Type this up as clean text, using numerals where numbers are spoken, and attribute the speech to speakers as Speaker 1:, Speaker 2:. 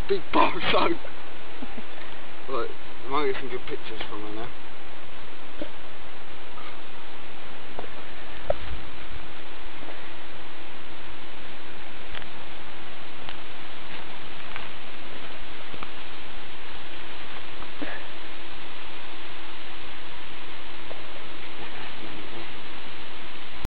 Speaker 1: big bar of soap. Right, I might get some good pictures from her now.